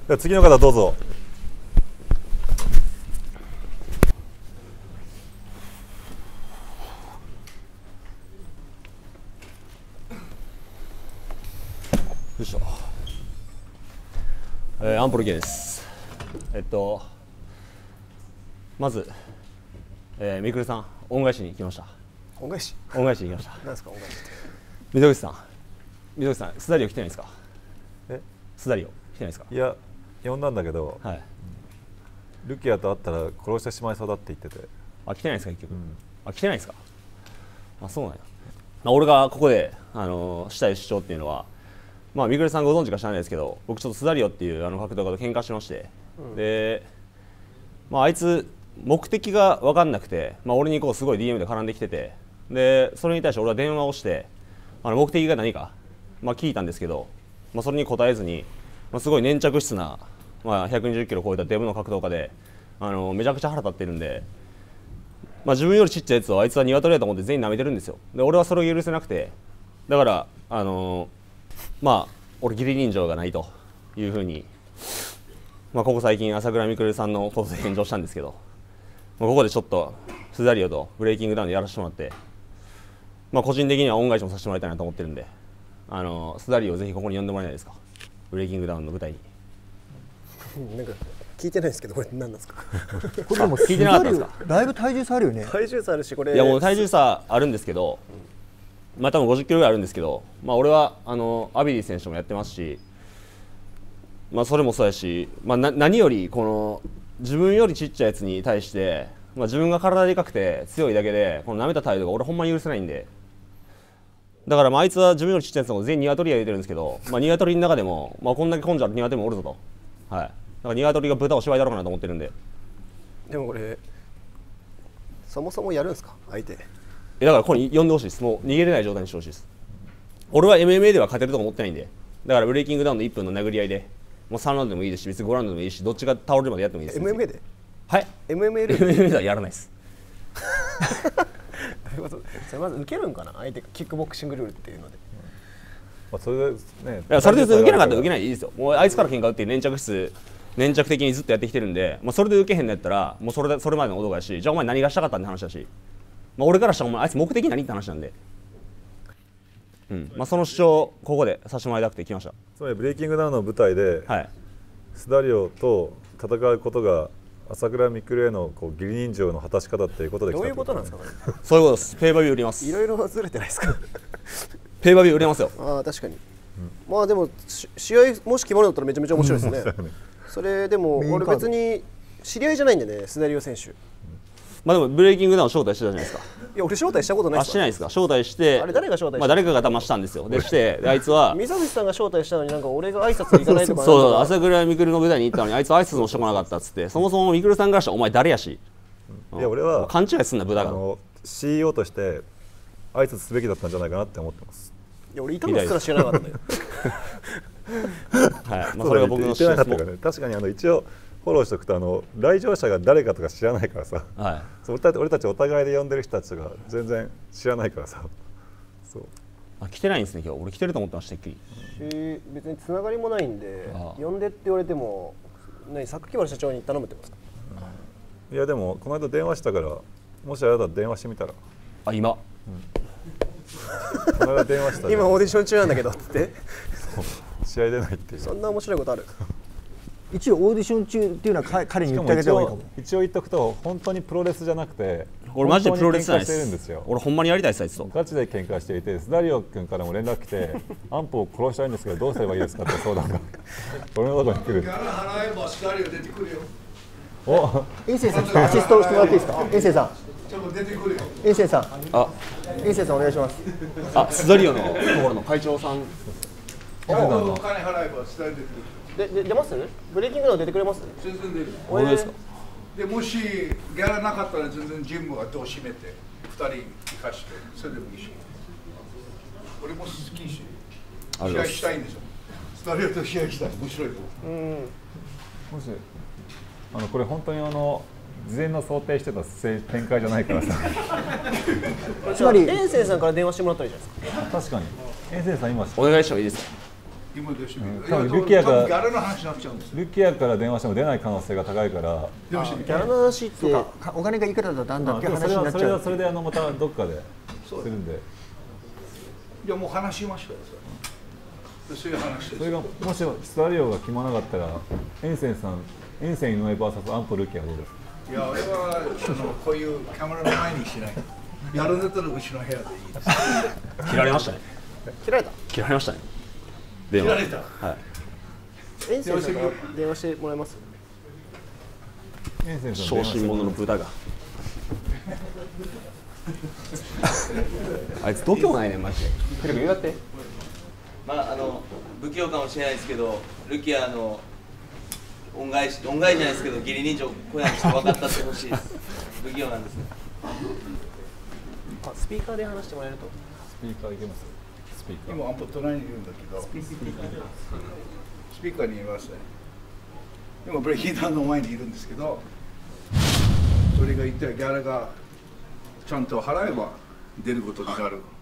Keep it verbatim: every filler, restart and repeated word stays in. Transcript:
では次の方どうぞ。 よいしょ。えー、アンポルゲです。えっとまず、えー、みくるさん恩返しに来ました。 恩返し恩返しに来ました。 何ですか恩返しって。 溝口さん溝口さんスダリオ来てないですか。 えスダリオ来てないですか。 いや呼んだんだけど、はい、ルキアと会ったら殺してしまいそうだって言ってて。 あ来てないですか結局、うん、あ来てないですか。あそうなんや。まあ、俺がここで、あのー、したい主張っていうのはまあ、みくるさんご存知か知らないですけど僕ちょっとスダリオっていうあの格闘家と喧嘩しまして、うん、で、まあ、あいつ目的が分かんなくて、まあ、俺にこうすごい ディーエム で絡んできててでそれに対して俺は電話をしてあの目的が何か、まあ、聞いたんですけど、まあ、それに答えずに、まあ、すごい粘着質な、まあ、ひゃくにじゅっキロ超えたデブの格闘家であのめちゃくちゃ腹立ってるんで、まあ、自分よりちっちゃいやつをあいつは鶏だと思って全員舐めてるんですよ。で俺はそれを許せなくてだからあのーまあ俺義理人情がないというふうに、まあ、ここ最近朝倉未来さんのことで返上したんですけど、まあ、ここでちょっとスダリオとブレイキングダウンでやらせてもらって、まあ、個人的には恩返しもさせてもらいたいなと思ってるんであのスダリオをぜひここに呼んでもらえないですか。ブレイキングダウンの舞台に。 なんか聞いてないですけどこれ何なんですか。 これでも聞いてなかったんですか。 だいぶ体重差あるよね。 体重差あるしこれ。 いやもう体重差あるんですけど、まあ多分ごじゅっキロぐらいあるんですけど、まあ、俺はあのアビリー選手もやってますし、まあ、それもそうやし、まあ、な何よりこの自分よりちっちゃいやつに対して、まあ、自分が体でかくて強いだけでこの舐めた態度が俺ほんまに許せないんで、だからまああいつは自分よりちっちゃいやつの全員ニワトリが入れてるんですけど、まあ、ニワトリの中でも、まあ、こんだけ根性あるニワトリもおるぞと、はい、だからニワトリが豚を縛りだろうかなと思ってるんで。 でもこれそもそもやるんですか相手。 だからここに呼んでほしいです。もう逃げれない状態にしてほしいです。俺は エムエムエー では勝てると思ってないんで、だからブレイキングダウンのいっぷんの殴り合いでもうさんラウンドでもいいですし別にごラウンドでもいいしどっちが倒れるまでやってもいいです。 エムエムエー で。 はいエムエムエー でエムエムエー ではやらないです。 それまず受けるんかな相手がキックボクシングルールっていうので、 まあ、それでねいやそれで受けなかったら受けないでいいですよ。もうあいつから喧嘩打って粘着質粘着的にずっとやってきてるんで、まあ、それで受けへんのやったらもうそれでそれまでの男やし、じゃあお前何がしたかったって話だし、まあ、俺からしたらお前あいつ目的何って話なんで、うんまあ、その主張ここでさせてもらいたくて来ました。 つまりブレイキングダウンの舞台で、はい、スダリオと戦うことが朝倉未来へのこう義理人情の果たし方っていうことで来た。 どういうことなんですかこれ。 そういうことです。ペーパービュー売ります。 いろいろずれてないですか。 ペーパービュー売れますよ。 ああ確かに、うん、まあでも試合もし決まるんだったらめちゃめちゃ面白いですね。それでも俺別に知り合いじゃないんでねスダリオ選手。 まあでもブレイキングダウン招待してたじゃないですか。 いや俺招待したことないですか。 あしてないですか。招待してあれ誰が招待した。 まあ誰かが騙したんですよ。でしてであいつは溝口さんが招待したのになんか俺が挨拶行かないとか。 そう朝倉未来の舞台に行ったのにあいつ挨拶もしてこなかったっつって、そもそも未来さんからしたらお前誰やし、 うん、いや俺は勘違いすんな豚がシーイーオー として挨拶すべきだったんじゃないかなって思ってます。 いや俺いたのすら知らなかったよ。 はい、まあそれが僕の主張です。 確かにあの一応フォローしておくとあの来場者が誰かとか知らないからさ、はい、俺たち俺たちお互いで呼んでる人たちとか全然知らないからさ。そうあ来てないんですね今日。俺来てると思ってましたっきり。 えー、別につながりもないんで呼んでって言われても何榊原社長に頼むってますか。 いやでもこの間電話したからもしあれだったら電話してみたら。 あ今、うん、 この間電話した今オーディション中なんだけどって試合出ないっていう。 そんな面白いことある。 一応オーディション中っていうのは彼に言ってあげた方がいいかも。 一応言っとくと本当にプロレスじゃなくて俺マジでプロレスじゃないでです。俺ほんまにやりたいですあいつと。 ガチで喧嘩していてスダリオ君からも連絡来てアンポを殺したいんですけどどうすればいいですかって相談が俺のところに来る。ギャラ払えばスダリオ出てくるよ。 お遠征さんちょっとアシストしてもらっていいですか。遠征さんちょっと出てくるよ。 遠征さんあ遠征さんお願いします。 あスダリオのところの会長さん。 お金払えばスダリオ出てくる。 でで出ますブレイキングダウン出てくれます。 全然出る。 本当ですか。 でもしギャラなかったら全然ジムは戸を閉めてふたり生かしてそれでもいいし俺も好きし試合したいんですよ。スタリオと試合したい。面白いと思う。うんもしあのこれ本当にあの事前の想定してた展開じゃないからさつまり遠征さんから電話してもらったらいいじゃないですか。 確かに遠征さん今お願いしてもいいですか。 い今どうしても、 多分ルキアからギャラの話になっちゃうんです。 ルキアから電話しても出ない可能性が高いから。 ギャラの話ってお金がいくらだったんだっていう話になっちゃう。 それであのまたどっかでするんで。 いやもう話しましたよ。そういう話です。 それがもしスタリオが決まらなかったらエンセンさん、エンセン井上 ブイエス アンポルキアはどうですか。 いや俺はそのこういうカメラの前にしない。やるんだったらうちの部屋でいいです。 切られましたね。 切られた。 切られましたね。 切られた。 はい。 エンセンさんから電話してもらえます。 エンセンさん小心者の豚が。あいつ度胸ないねんマジで。テレビ言うだって。 まああの不器用かもしれないですけど、ルキアの恩返し恩返しじゃないですけど義理人情こうやって分かったってほしいです。不器用なんですね。 あ、スピーカーで話してもらえると。 スピーカーいけます。スピーカー。 今アンポ隣にいるんだけど、スピーカーにいますね。今ブレーキダウンの前にいるんですけど、それが言ったらギャラがちゃんと払えば出ることになる。